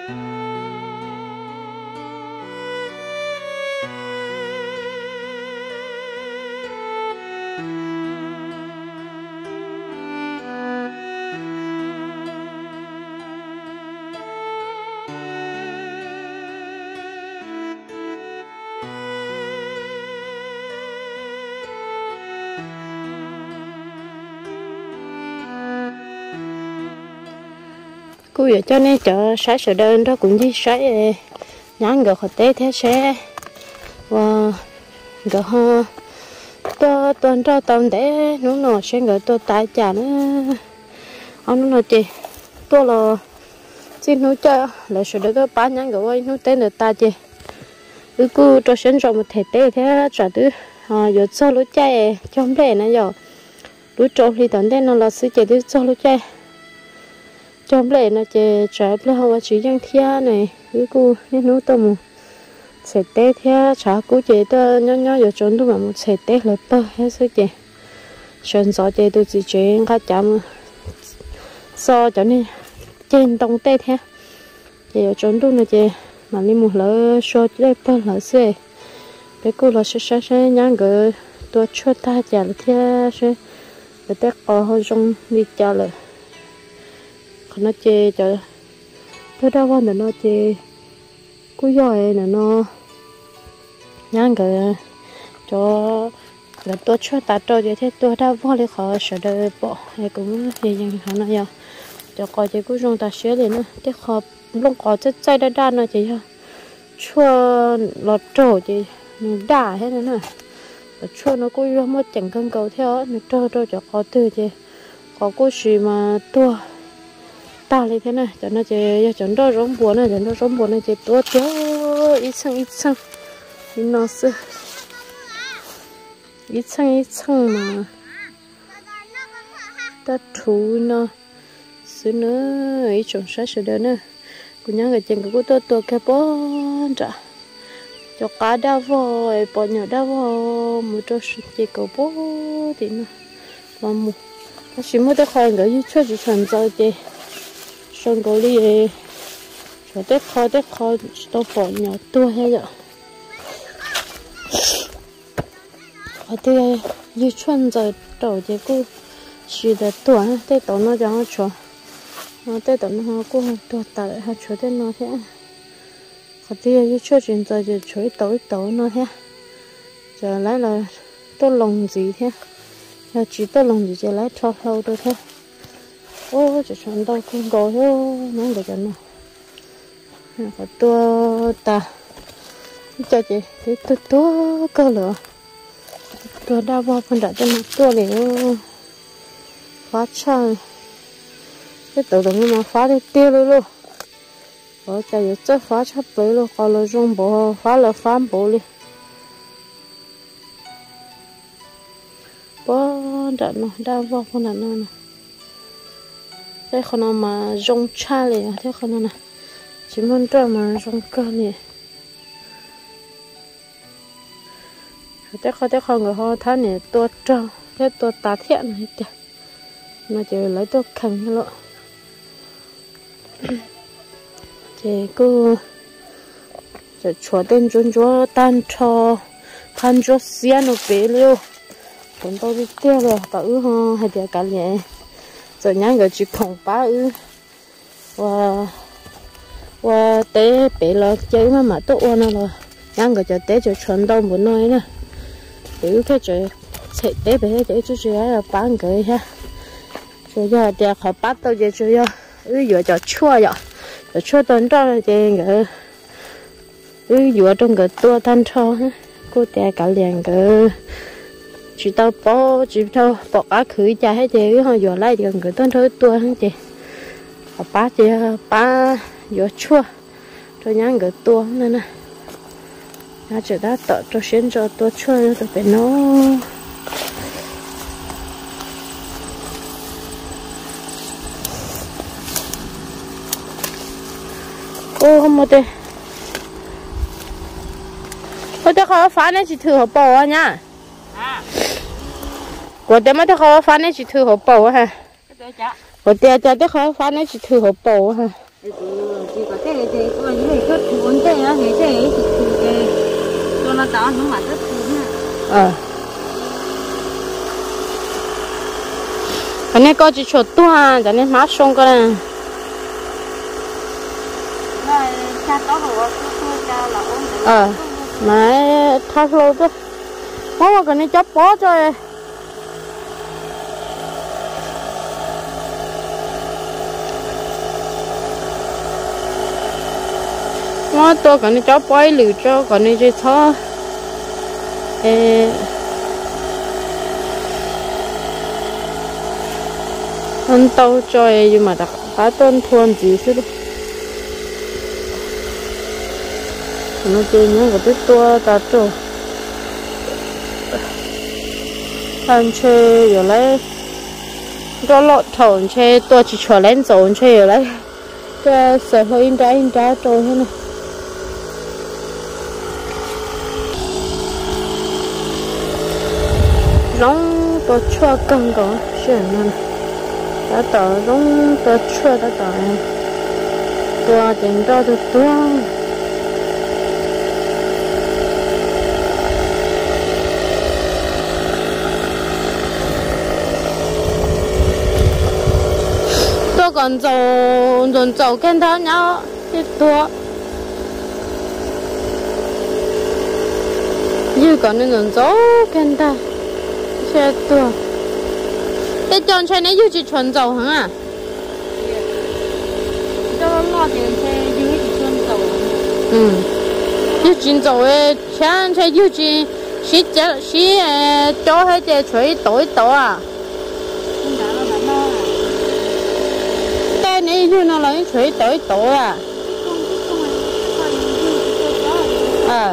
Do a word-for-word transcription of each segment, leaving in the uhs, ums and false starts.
cô giờ cho nên chợ sái sờ đơn đó cũng đi sái nhãn gạo hạt té thế sẽ và gạo hoa tôi tuần cho tuần để nó nó sẽ gạo tôi tài trả nữa ông nó chị tôi là xin nó cho là sờ đơn tôi bán nhãn gạo ấy nó tên là ta chị cứ cô cho sinh ra một thể té thế trả thứ à giờ sau lúa chay trong đây này giờ lúa trộn thì tuần đây nó là sự chế thứ sau lúa chay trong lệ nó chơi trái là hoa chỉ giang thia này cứ cô nên nấu tôm sệt té thia chả cố chơi to nhỏ nhỏ giờ trốn tôi mà một sệt té là bơ hết sức chơi sơn gió chơi tôi chỉ chơi khá chậm so cho nên trên tông té thia giờ trốn tôi là chơi mà đi một lỡ so chơi bơ lỡ xe để cô là sẽ sẽ sẽ nhang gỡ tôi cho ta trả là thia sẽ để té co hơn trong đi trả lại nó chê cho tôi đâu quan nó chê cú giỏi là nó nhang cái cho là tôi cho ta cho vậy thế tôi đã vô lấy khó sợ đời bỏ hay cũng gì gì họ nói giờ cho coi chê cú rong ta xé liền nữa thế khó lúc có chết chay đã đan rồi chị ha chua lọt trổ chị đả hết nữa nè chua nó cú rong mất chẳng cân cầu theo nó trơ trơ cho khó từ chị có cú gì mà tua ta lên thế này cho nó chơi cho nó rống buồn này cho nó rống buồn này chơi tốt chứ ít xăng ít xăng ít nó sơ ít xăng ít xăng mà ta thú nó xứ nữa ít trồng sát sữa nữa cũng nhớ cái chuyện của tôi tôi cái bón trả cho cá đa vò bỏ nhỏ đa vò một chỗ chơi cầu bó thì nó mà một nó chỉ mới được khai người chơi chỉ thành rồi chơi xong rồi đi rồi tết kho tết kho tôi bỏ nhỏ tua hết rồi ở đây như chuẩn rồi đầu thì cô chỉ là tua tết tổ nó chẳng cho tết tổ nó cô tua tại hai chỗ tết nó thế ở đây như chuẩn chuyện rồi thì chuối tổ tổ nó thế giờ lấy là tôi lồng gì thế giờ chỉ tôi lồng gì giờ lấy cho lâu thôi thế ô chỉ chọn đâu không có nó để cho nó có tua ta cho chị thì tua tua cơ lửa tua đau bao phần đã cho nó tua để phá chai cái tổ đồng mà phá đi tiêu luôn luôn ở chạy chết phá chấp bể luôn còn là rong bộ phá là phá bộ đi bó đã nó đau bao phần đã nó thế con nào mà rong cha liền thế con nào nè chỉ muốn cho mà rong cơ liền thế con thế con người họ thấy này tôi trâu thế tôi tá thiện này kìa nó chỉ lấy tôi khăn thôi thì cứ chỉ chúa tên chúa chúa tan cho tan cho xiên nó bé liêu còn tôi đi tiêu rồi bảo ư ho hay để cả nhẹ rồi nhang người chỉ không phá ư và và té bé là chơi mà mà tốt nó là nhang người cho té cho chuẩn đâu muốn nói nè để cái chơi sẽ té bé để cho chơi là bán người ha rồi giờ để họ bắt tao chơi chơi ư vừa cho chua vậy cho chua tuần đó là chơi người ư vừa trong cái tua tan cho cô té cả liền cái chỉ tao bỏ chỉ tao bỏ cá khử cha hết chứ họ vừa lại gần cái tuần thôi tua hết chị ba chị ba vừa chua cho nhang cái tua nên nè nó chỉ đã tạo cho xuyên cho tua chua rồi phải nó ô không một đây tôi thấy họ phá nên chỉ thử họ bỏ nha của tôi mới thấy họ phá nên chỉ thử họ bỏ ha của tôi cho thấy họ phá nên chỉ thử họ bỏ ha chỉ có thế thì có những người rất muốn thế á thế thế thì thì cho nó đó nó mà rất muốn ờ cái này có chỉ chuột tua cho nên má xong cái này cha có hồ cha là ổn ờ mà thắt lô chứ bó cái này chấp bó cho nó tôi cái này chấp bó lử cho cái này chỉ thọ ê ăn tàu cho nhưng mà đặt cá tôn thuần gì chứ nó chơi nhá cái tua ta trâu thằng chơi rồi lấy cho lọt thầu chơi tua chỉ cho lên rồi chơi rồi lấy cái sợi hơi in trái in trái trâu thế này rong tua chua căng có chuyện này đã tỏ rong tua chua đã tỏ tua tiền cho được tua còn dầu dồn dầu khen tháo nhau cái tua như còn nên dồn dầu khen ta xe tua cái chọn xe này như chỉ chuẩn dầu hả à cho nó tiền xe như chỉ chuẩn dầu ừ như chỉ dầu ấy chán xe như chỉ xí chả xí cho hết cái chuối tối tối à này như nó lấy chuối tới tổ à à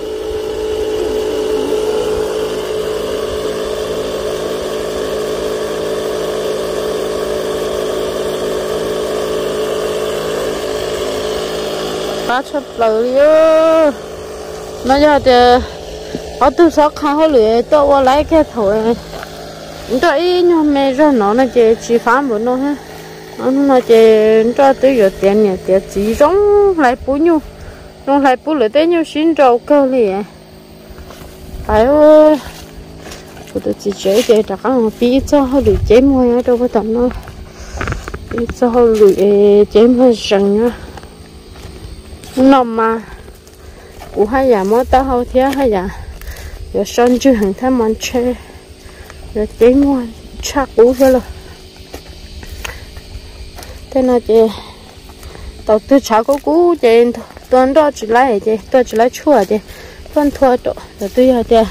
cá chép lưỡi nó giờ thì ở từ sáu khai hơi lưỡi tôi qua lấy cái thổi tôi nhưng mà rồi nó nó chỉ chỉ phá một nó ha nó chỉ cho tới giờ tiền nhỉ tiền chỉ giống lại bù nhiêu giống lại bù lại tới nhiêu xin trâu cơ liền phải ơi tôi chỉ chơi chơi đặt cái bí cho họ được chơi mua ở đâu có tận nó bí cho họ được chơi mua rừng á nằm mà của hai nhà mới tao hậu thế hai nhà giờ sơn chưa hàng tham món chơi giờ chơi mua chắc cũ rồi thế nào chị tàu tư cháu có cú chị tuần đó chỉ lấy chị tôi chỉ lấy chua chị tuần thua độ rồi tôi giờ chị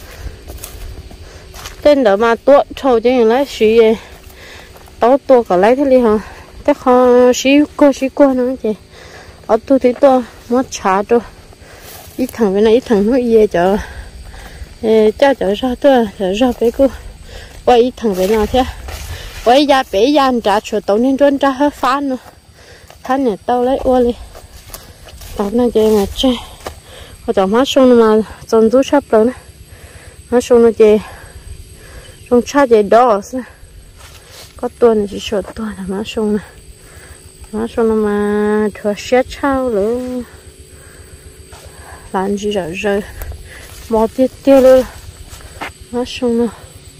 tên đó mà tuột trâu chị lấy xí tàu tua cả lấy thế đi hả thế không xí cô xí cô nữa chị ở tôi thì tôi mất trả rồi ít thằng bên này ít thằng nó ye cho cho cho ra tôi ra với cô quay ít thằng bên nào thế quay ra bé ra trả chuột tàu nên trốn ra hết phán nữa thằng này tao lấy ô đi tao này chơi mà chơi họ chọn mắt xong mà chọn rú sắp rồi nè mắt xong nó chơi xong cha chơi đỏ có tuần chỉ chuột tuần là mắt xong nè mắt xong mà thừa xét chao nữa làm gì rồi rồi một tiết tiêu luôn mắt xong nè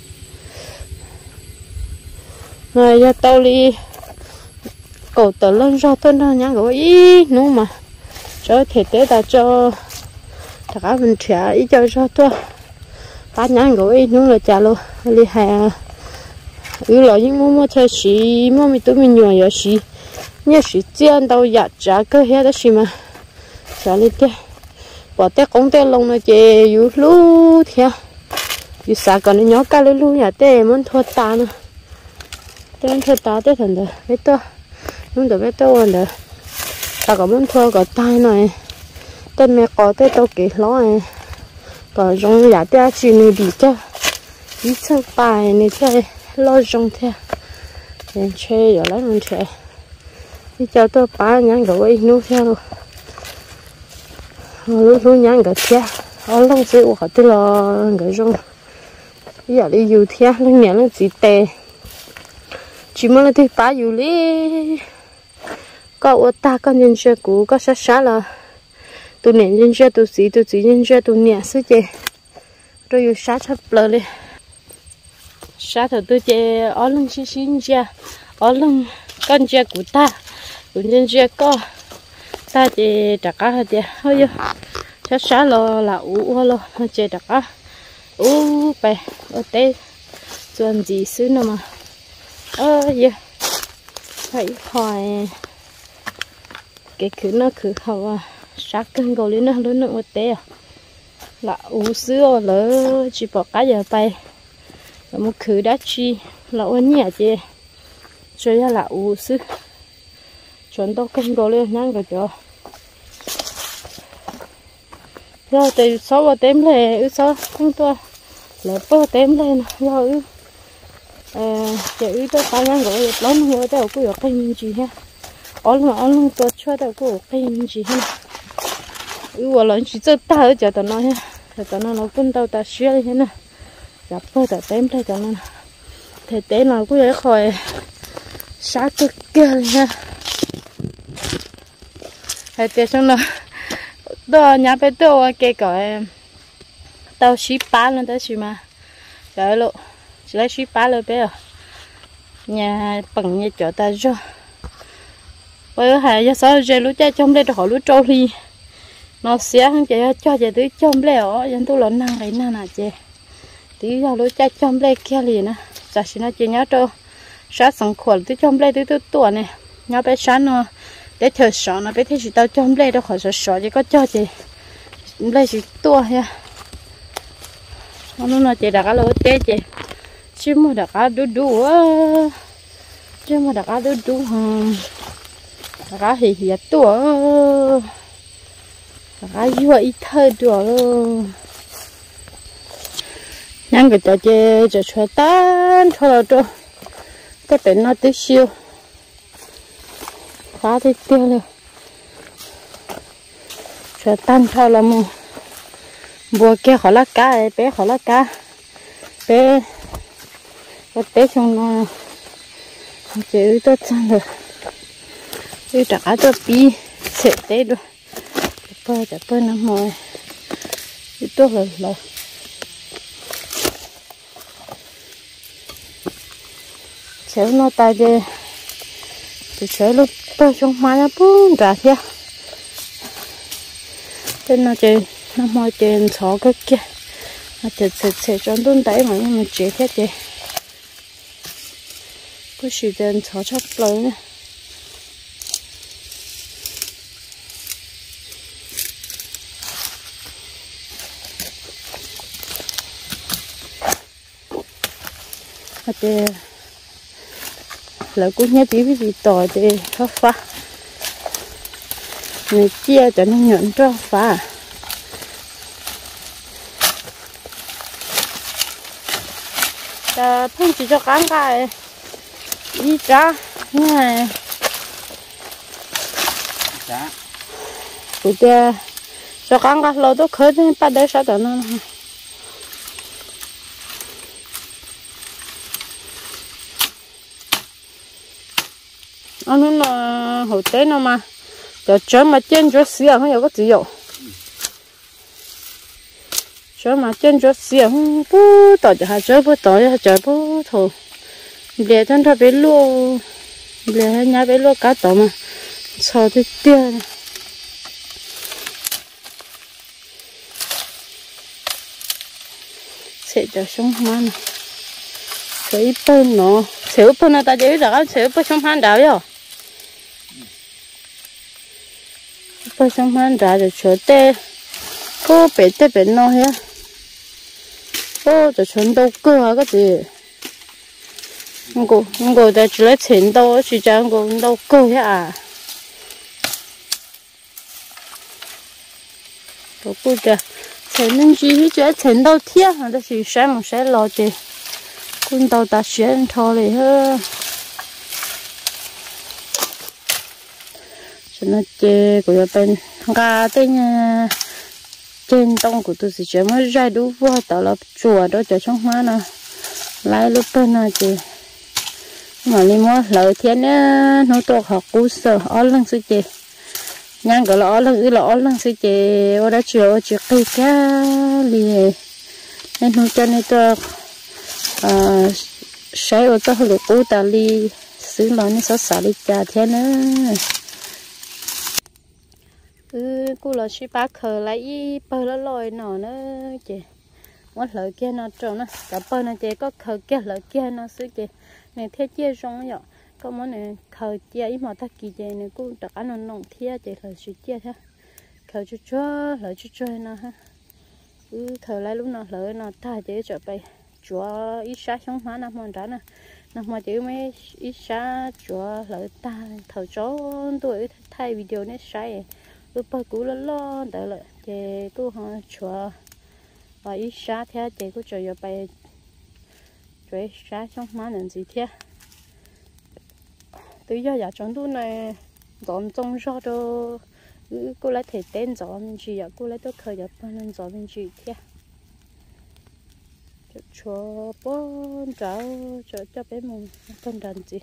này ra tao đi cổ tớ lên ra tôi nó nhang gọi ý nó mà cho thể tế ta cho tất cả mình trẻ ý cho cho tôi phát nhang gọi ý nó là trả luôn đi hè ừ là những mua mua theo xí mua mình tụi mình nhỏ nhỏ xí nhớ xí chiên đâu giặt trả cơ hết đó xí mà trả đi thế bỏ té công té lông nó chè yếu lú theo yếu xa còn nó nhỏ cá lú lú nhà té muốn thua ta nữa tên thua ta té thành đó biết to muốn được biết to rồi ta có muốn thua có tai này tên mẹ có té tao kỹ lo này còn trong nhà té chỉ này bị cho ít chơi bài này chơi lo trong theo nên chơi rồi lấy mình chơi đi cho tôi ba nhang gọi nô theo luôn lúc lúc nhang gọi theo ở long sẽ của tôi là gọi trong bây giờ đi du theo lúc nhang nó chỉ tè chỉ muốn là tôi ba du đi có ô ta có nhân chơi cũ có sát sát là tụi nè nhân chơi tụi xí tụi xí nhân chơi tụi nè xứ chè rồi yêu sát thấp lờ đi sát thở tụi chè ở lưng xí xí chè ở lưng con chè của ta tụi nhân chơi có ta chè đặt cá hết chè thôi yêu sát sát lo là ủ lo chè đặt cá ủ bè ở đây chuyện gì xứ nữa mà ơ yeah phải hỏi cái khứ nó khứ hậu sát cân cầu lên nó lớn nữa một té là uống sữa lỡ chỉ bỏ cá giờ bay là một khứ đã chi là ôn nhẹ chứ cho ra là uống sữa chuẩn đâu cân cầu lên nhang rồi cho rồi từ sáu vào tém lên ư sáu không to lỡ bơ tém lên rồi ư giờ ư tôi phải nhang rồi lớn hơn tôi cũng có cái gì ha ổn mà ổn tôi cho tôi cũng có cái gì ha ư vào lần chỉ cho ta ở chợ tao nói ha thì tao nói nó cũng tao ta xíu thế nè gặp bơ tao tém đây tao nói thì té nào cũng vậy khỏi sát cực kia ha hay té xong rồi tôi nhà bé tôi cái gọi tao xí ba lần tới xí mà trời lộ chỉ lấy xí ba lần bé à nhà bằng nhà chỗ ta cho bây giờ hay giờ sao giờ lúa trái trong đây họ lúa trâu đi nó xé không chị cho chị tới trong đây ở dân tôi lớn năng cái nào nè chị tí giờ lúa trái trong đây kia liền nè giờ xin nó chị nhớ trâu sát sẵn khuẩn tới trong đây tới tôi tuổi này nhớ bé sáng nó để chờ sợ nó bé thấy chị tao trong đây đâu khỏi sợ sợ chỉ có cho chị đây chị tua ha nó nó chị đặt cái lỗ té chị chứ mà đặt cái đu đu á chứ mà đặt cái đu đu hả đặt cái hì hì tua đặt cái vừa ít thôi đùa luôn nhang cái cho chị cho cho tan cho là cho cái tên nó tí siêu phá thì tiêu luôn cho tan thôi là mu bùa kia khỏi lá cá bé khỏi lá cá bé cái bé trong nó chữ tốt sang rồi đi trả cho pi sẽ té được bơi để bơi nó mồi đi tốt rồi rồi chéo nó tay đi thì chéo lúc bơi trong má nó bún ra thế tên nó chơi nó mồi trên chó cái kia nó chơi chơi chơi trong đun đáy mà mình chế thế chơi cứ sử dụng chó chóc lớn này thì là cũng nhớ tí gì tỏi thì khó phá này chia cho nó nhuận cho phá ta thông chỉ cho cán cái đi ra này của ta cho cán cái lâu tôi khơi thì bắt đầu sao đó nó anh nó hậu tế nó mà cho chớ mà trên chỗ xí à không có gì đâu chớ mà trên chỗ xí à không bố tỏi cho hai chớ bố tỏi hai chớ bố thổ để thân thà bé lúa để hai nhà bé lúa cá tỏi mà cho tới tiền sẽ cho sống hoa này sẽ bơm nó sẽ bơm nó ta chỉ biết là sẽ bơm sống hoa đào rồi bơm sống hoa đào rồi cho tê cô bé tê bé nó hết cô cho chuẩn đâu cơ cái gì cô cô ta chỉ lấy tiền đâu chỉ chẳng cô đâu cơ hết à cô cô ta tiền nên chỉ chỉ tiền đâu thiệt mà ta chỉ sáng một sáng lo chứ con tàu ta xuyên thôi này ha cho nó chơi của bên gà tên trên tông của tôi chỉ chơi mới ra đủ vô tàu là chùa đó cho trong má nó lại lúc bên nào chị mà đi mua lợi thiên á nó to học cú sờ ó lăng sư chị nhang cái lọ lăng ư lọ lăng sư chị ở đó chiều chiều cây cá liền nên nó cho nên to sai ở đó lục cú ta li xứ nó nó sợ sợ đi cha thế nữa ừ cô là chỉ bác khờ lấy bơ nó lòi nọ nữa chị muốn lợi kia nó trộn nó cả bơ nó chị có khờ kia lợi kia nó xứ chị này thế chia rong vậy có món này khờ chia ít mà ta kỳ chị này cô đặt ăn nó nồng thế chị lợi chỉ chia thế khờ cho cho lợi cho cho nó ha ừ khờ lấy lúc nào lợi nó ta chị cho bay chúa ít xa không hóa năm mòn đó nè năm mà chị mấy ít xa chúa lợi ta thầu chó tôi thay video này sai tôi bao cú lo lo đỡ lại chị cô họ chúa và ít xa thế chị cô cho giờ bay chơi xa trong má làm gì thế từ giờ giờ chọn tôi này dọn trong ra đó cô lấy thể tên dọn gì à cô lấy tôi khởi giờ bao nên dọn gì thế cho bốn cháu cho cho bé mùng con đàn gì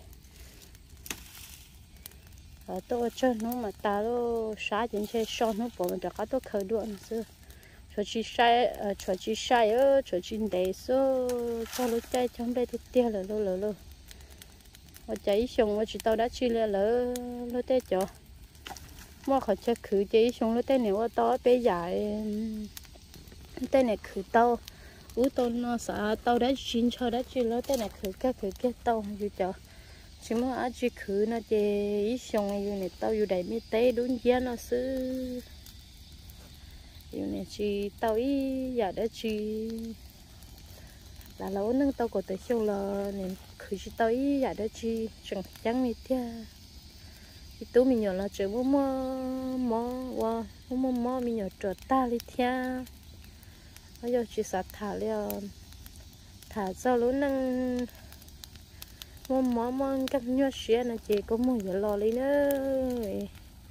ở tôi chơi nó mà ta đó xá trên xe son nó bỏ mình cả tôi khởi đuổi xưa cho chị sai cho chị sai ơ cho chị để số cho lúc chơi trong đây thì tiêu là lô lô lô ở chạy xong ở chị tao đã chi là lỡ lỡ té cho mua khỏi chơi khử chạy xong lỡ té nếu ở to bé dài té này khử tao ú tao nó sợ tao đã chín cho đã chi lỡ té này khử cái khử cái tao như cho chỉ muốn ở chị khử nó chơi ít xong như này tao như đầy mi té đúng giá nó xứ yêu này chị tao ý giờ đó chị là lâu nâng tao có tới chiều là nên cứ chị tao ý giờ đó chị chẳng chẳng gì thế thì tú mình nhỏ là chỉ muốn mò mò qua mò mò mình nhỏ trượt ta đi theo bây giờ chị sạch thả liền thả sau lúc nâng mò mò mò các nhớ xe là chị có mua giờ lò đi nữa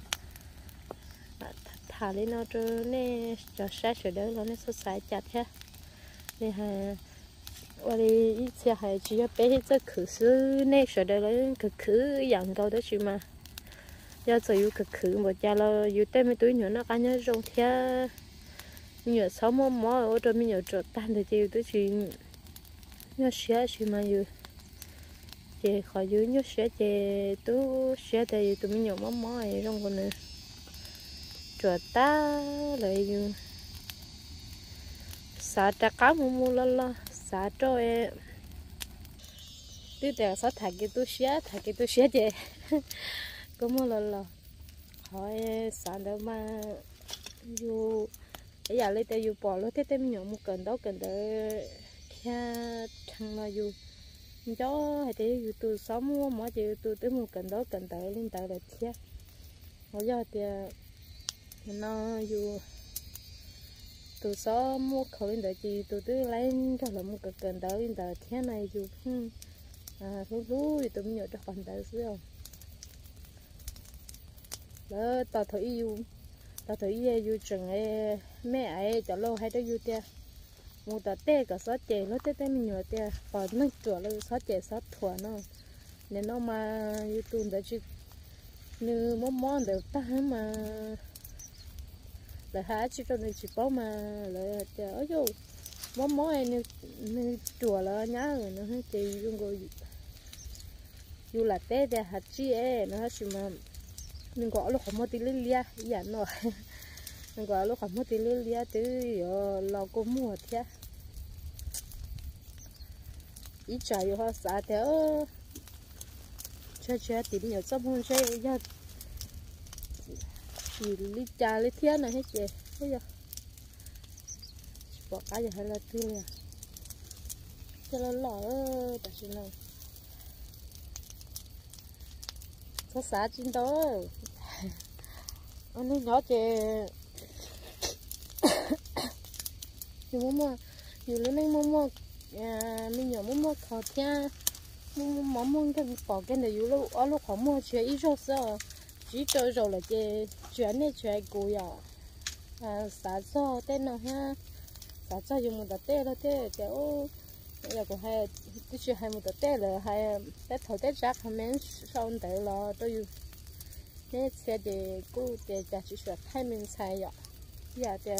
thả lên nó cho nên cho sát sửa đỡ nó nên sốt sải chặt ha nên hà qua đi ít xe hay chỉ bé hết rất khử xứ nên sửa đỡ nó cực khử dạng câu đó chứ mà do sở hữu cực khử một cha là hữu tên mấy túi nhựa nó cá nhớ rong theo nhựa sáu mỏ mỏ ở trong mình nhựa trộn tan thì tiêu tới chỉ nhựa xé chứ mà hữu chị khỏi hữu nhựa xé chị tú xé thì tụi mình nhựa mỏ mỏ này rong còn nữa chuột ta lại dùng xả trà cá mua mua lo lo xả trôi tiếp theo xả thạch cái túi xé thạch cái túi xé chị có mua lo lo hỏi xả đâu mà dù bây giờ lấy tay dù bỏ lối thế tem nhỏ một cần đó cần đợi theo thằng là dù chó hay thế dù từ sáu mua mỗi chị từ tới một cần đó cần đợi lên đợi là thế bây giờ thì nó dù từ số mua khẩu lên đợi chị từ từ lên cho là một cái cần đợi lên đợi thế này dù à lúc lúc thì tụi mình nhớ cho phần đợi xíu không đó tao thấy yêu tao thấy yêu chừng ấy mẹ ấy cho lâu hay đó yêu tia một tao tê cả sáu chè nó tê tê mình nhớ tia còn nó chuột là sáu chè sáu thua nó nên nó mà yêu tuần đợi chị như món món đều ta mà là há chỉ cho nên chỉ bảo mà là ở vô món món này như như chùa là nhá rồi nó hết chỉ dùng rồi dù là té để hạt chi ấy nó chỉ mà mình gọi lúc không mua tí lưỡi lia dặn rồi mình gọi lúc không mua tí lưỡi lia từ lò cô mua thế ít trái vô hoa xả theo chơi chơi tìm nhiều sắp hơn chơi ra chỉ lý trà lý thiên này hết chị bây giờ bỏ cá giờ hay là tươi nè cho nó lỏ tại sao này có xả chín đó anh nhỏ chị nhiều mua mua nhiều lên đây mua mua mình nhỏ mua mua khó theo mua mua mua cái bỏ cái này nhiều lúc ở lúc khó mua chuyện ít rồi sao chỉ chơi rồi là chơi chuyện này chuyện cùi à xả cho tên nào ha xả cho dùng một đợt tên là tên kiểu giờ cũng hay cái chuyện hay một tờ tết là hay tết thầu tết rác hay mấy sau tới là tôi nên xe để cô để trả chỉ soát hai mình xài vậy giờ để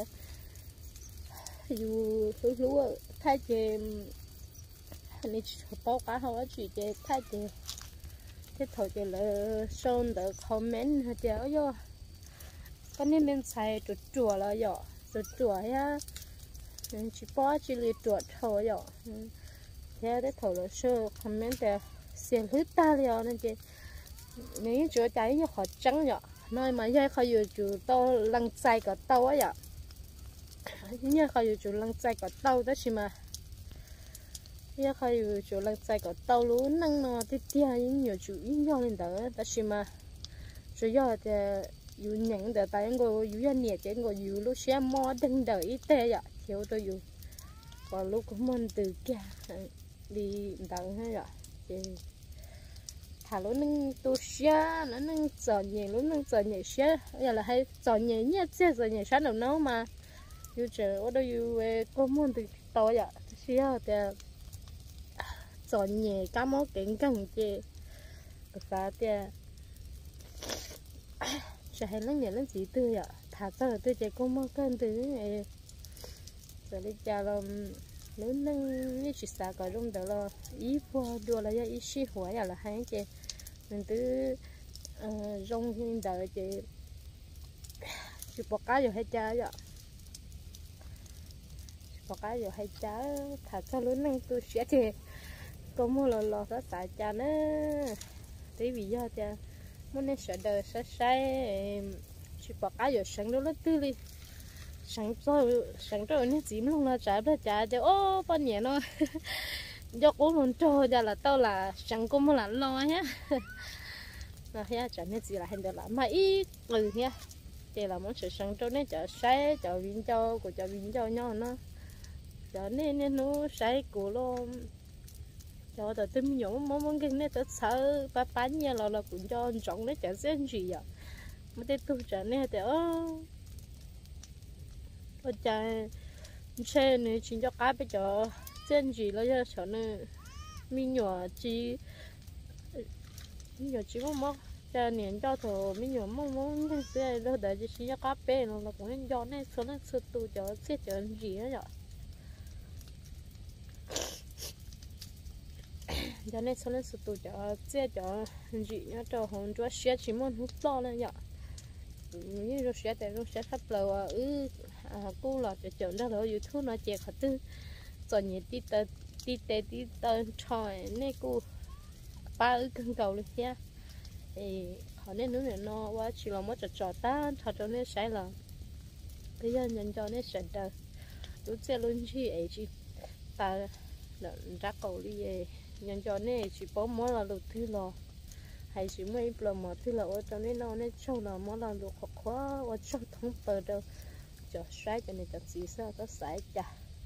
dù hứa lúa thay chế nên bao cá họ chỉ chế thay chế tết thầu chế là sau tới comment hay chế ở vô cái này mình xài chuột chùa là vậy chuột chùa á chỉ bỏ chỉ lì chuột thôi vậy thế đấy thầu là sơ comment để xem hết ta liền nên chị nếu chỗ cháy như họ trắng vậy nói mà giờเขาอยู่chỗ tao lăng say cả tao á vậy nhưเขาอยู่chỗ lăng say cả tao đó chứ mà nhưเขาอยู่chỗ lăng say cả tao luôn năng nó tiếp theo những nhiều chỗ những nhau lên đó đó chứ mà chủ yếu thìอยู่nhận để tại ngườiอยู่nhà nhẹ chứ ngườiอยู่lúc xe mò đừng đợi tê vậy thiếu tôiอยู่còn lúc của mình từ kia đi đợi hay vậy thì thả lúc nâng tu xe nó nâng giờ nhẹ lúc nâng giờ nhẹ xe giờ là hay giờ nhẹ nhẹ chứ giờ nhẹ sáng đầu nấu màอยู่chờ ở đâyอยู่có muốn từ to vậy xe thì giờ nhẹ cá mó kiện căng chứ và thì sẽ hay lắm nhẹ lắm gì tư vậy thả giờ tôi chỉ có mó cân từ này giờ đi chờ là nếu nâng như chỉ xa cái rung đó là ý vô đua là ý xí hóa là hay chứ mình cứ rung như đó chị chỉ bỏ cá rồi hay cha vậy bỏ cá rồi hay cha thả cho lớn nâng tôi sẽ thì có mua lò lò đó xài cha nữa tí vì do cha muốn nên sợ đời sợ say chỉ bỏ cá rồi sáng đó nó tư đi sáng rồi sáng rồi nó chìm luôn là trả đó trả cho ô bao nhiêu nó do cố luôn cho ra là tao là sáng cũng muốn là lo nhá là ha trả nên gì là hiện được là mà ít ừ nhá thì là muốn sự sáng cho nên chợ say chợ viên châu của chợ viên châu nhau nó chợ nên nên nó say của luôn cho tao tìm nhổ món món kinh này tao sợ ba bán nha là là cũng cho trọng đấy chợ sẽ gì vậy mà tao tu trả nên thì ở trái xe này chỉ cho cá bây giờ trên gì là giờ sợ nữa mình nhỏ chỉ mình nhỏ chỉ có móc cha niệm cho thổ mình nhỏ mong mong cái xe đó để chỉ cho cá bé nó là cũng nên do này số nó sơ tu cho xe chở gì đó vậy cho nên số nó sơ tu cho xe chở gì nó cho hồn cho xe chỉ muốn hút to lên vậy như rồi xe tại rồi xe sắp lầu ừ cô là để chọn ra rồi YouTube nó chè khát tư rồi nhỉ tí tơ tí tê tí tơ trời này cô ba ư cân cầu được nha thì họ nên nước này nó quá chỉ là một trò trò ta thật cho nên sai là bây giờ nhận cho nên sẵn đời lúc xe luôn chi ấy chi ta ra cầu đi về nhận cho nên chỉ có mỗi là lụt thứ lò hay chỉ mấy lần mà thứ là ở trong này nó nên trong là mỗi lần lụt khó khó ở trong thông bờ đâu cho sai cho nên cho gì sao có sai chả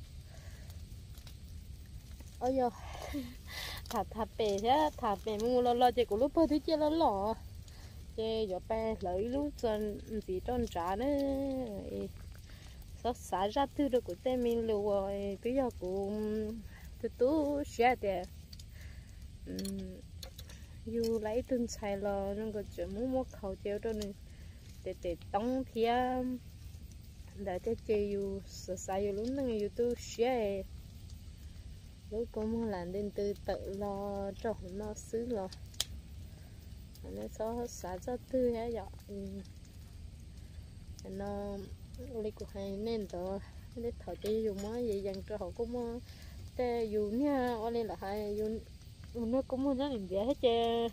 ôi giờ thà thà bể thế thà bể mua lo lo chỉ của lúc bơi thì chỉ lo lo chỉ giờ bè lấy lúc chân gì trong trả nữa sao xả ra từ được của tên mình lưu rồi bây giờ cũng từ tú xe thì dù lấy từng xài lo nên có chuyện muốn mua khẩu chéo cho nên để để tông thêm để cho chị dù sợ sai dù lúc nào dù tôi xe lúc cũng làm đến từ tự lo cho nó xứ lo nó sao xả ra tư hết vậy nó lấy của hay nên đó để thở chị dùng mới vậy dành cho họ cũng để dù nha ở đây là hay dù nó cũng muốn nó làm gì hết trơn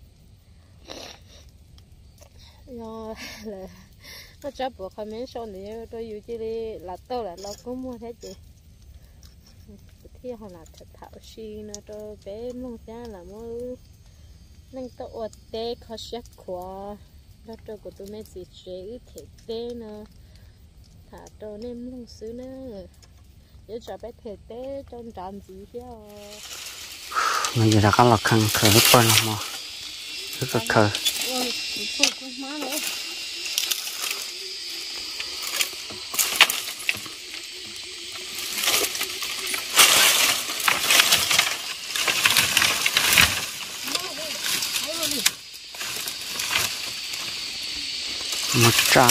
do là nó chấp buộc hai mấy son này tôi yêu chỉ đi là tôi là lo cũng mua thế chị thì họ là thật thạo xi nó cho bé mong cha là mua nên tôi ở đây có xét qua nó cho của tôi mấy gì chế thể tế nó thả cho nên mong xứ nữa để cho bé thể tế trong trạm gì chứ bây giờ là có lọc khăn khờ hết bơi lắm mà rất là khờ một trà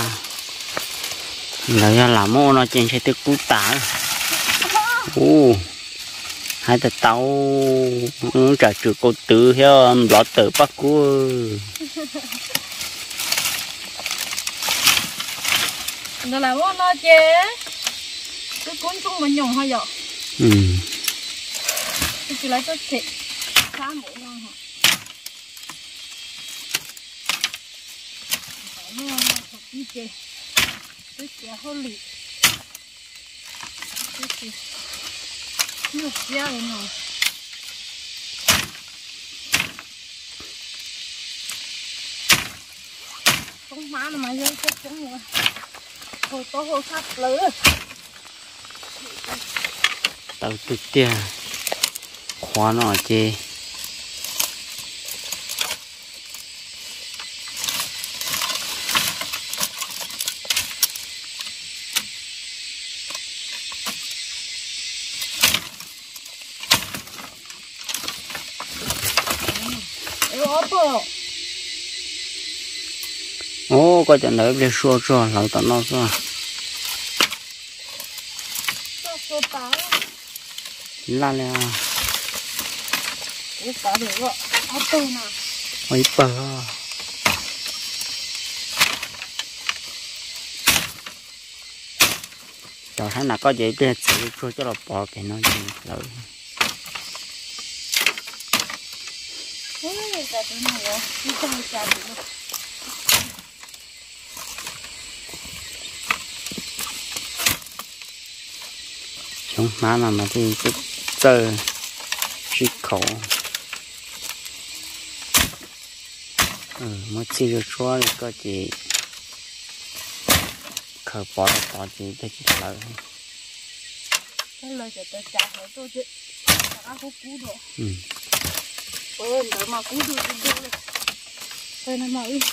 lấy làm mô nó trên xe tiêu cú tả u hai tờ tàu trả chữ cô tử theo lọt tử bắc cú nó là mô nó chế cái cuốn chung mình nhung hơi dọ ừ chỉ lấy cái thịt khá mũi ngon hả nó ngon thật như chế cái chế hơi lì cái chế nhiều xia rồi nè không má nó mà dây chết chúng rồi hồi tối hồi sắp lỡ tàu tự tia khóa nó chê ô có trận đấy để xua xua lâu tận nó xua la leo ủa cả được rồi áo tơ nè ôi bờ cho hắn là có gì để xử cho cho nó bỏ cái nó gì rồi ôi cả cái này rồi đi chơi chả được chúng má mà mà thì cứ chơi chỉ khổ ừ một chỉ được xóa thì có gì khờ bỏ là bỏ gì để chỉ lợi cái lời của tôi trả hỏi tôi chứ đã có cú rồi ừ ôi đợi mà cú được thì được rồi thôi nó mà đi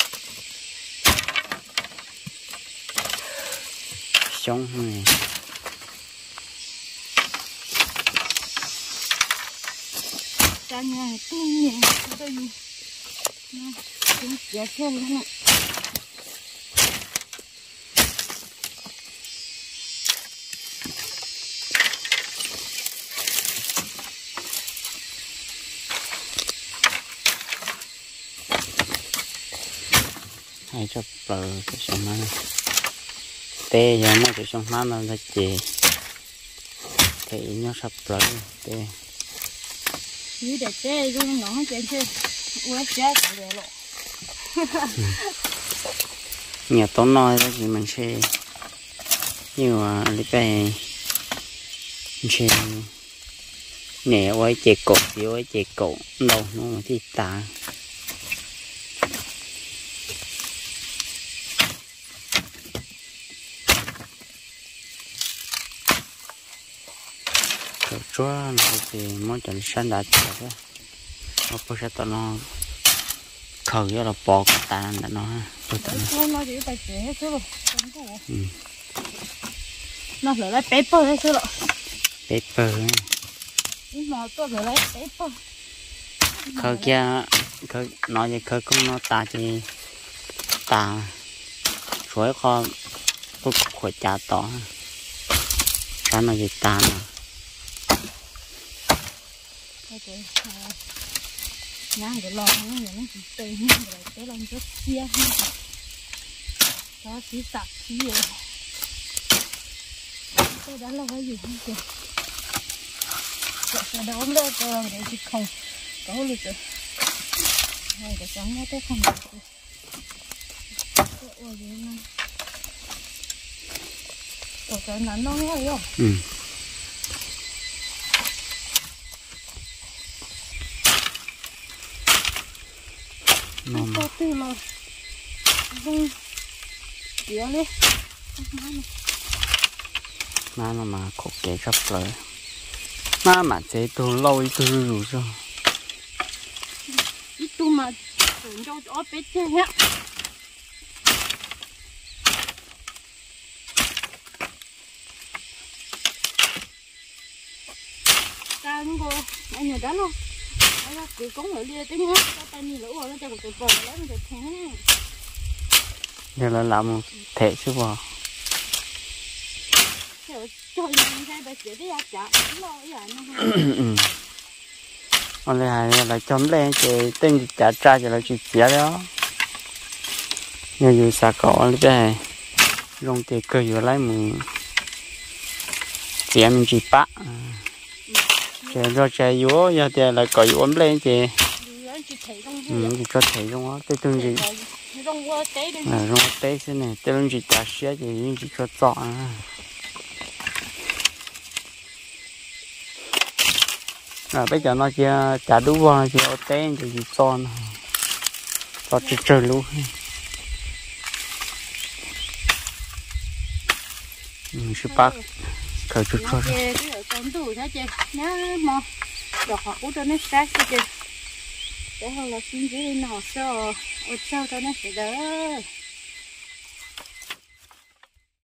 sống này cả nhà tôi nhẹ tôi gì nó cũng dễ xem lắm ạ hay cho bờ cái sông má tê giờ nó cái sông má nó là chè thì nó sắp bờ tê như để chơi luôn nó chơi chơi ui chết rồi lộ nhà tốn nói đó thì mình sẽ nhưng mà lấy cái mình sẽ nè quay chè cột thì quay chè cột đâu nó thì tả chúa thì món chân xanh đã chết đó, nó có sẽ tao nó khởi ra là bỏ cái ta đã nó, nó nó chỉ phải chế hết rồi, nó phải lấy paper hết rồi, paper, mà tôi phải lấy paper, khởi kia khởi nói gì khởi cũng nó ta thì ta, suối kho cũng khỏi trả tỏ, cái nó gì ta mà nhang cái lò nó nó chỉ tơi nhưng mà cái lò rất chia đó chỉ sạch chỉ rồi tôi đã lâu cái gì không kìa cái đó lên cái để chỉ không có được rồi này cái trắng nó tới không được rồi ôi gì nó có cái nắn nó nghe không ừ có từ là không kia đi má mà mà khổ kẻ gấp rồi má mà chế tôi lâu ít tôi rủ rồi ít tôi mà tưởng cho cho bé chơi hết ta đúng không anh nhớ đó luôn cứ cống lại đi tiếng hết, tay ni lửa rồi nó cho một cái bờ lấy một cái thang. giờ là làm thể chứ bò cho những cái bây giờ đi chợ lo vậy nó còn lại hay là chấm lên thì tên trả tra cho là chỉ chia đó như dù xa cỏ cái này dùng thì cơ dù lấy mình chia mình chỉ bạ chỉ cho trái dúa giờ thì là cỏ dúa lên thì ừ chỉ cho thấy trong đó tôi từng gì là rong té thế này tôi chỉ trả xé thì chỉ cho chọn à bây giờ nó chỉ trả đủ vào chỉ ở té thì chỉ cho nó cho chơi chơi luôn ừ sư bác khởi chút cho con tủ thế chị nhá mò đọc học của tôi nó sát chị để hơn là xin chỉ đi nọ sơ ở sau cho nó sẽ đỡ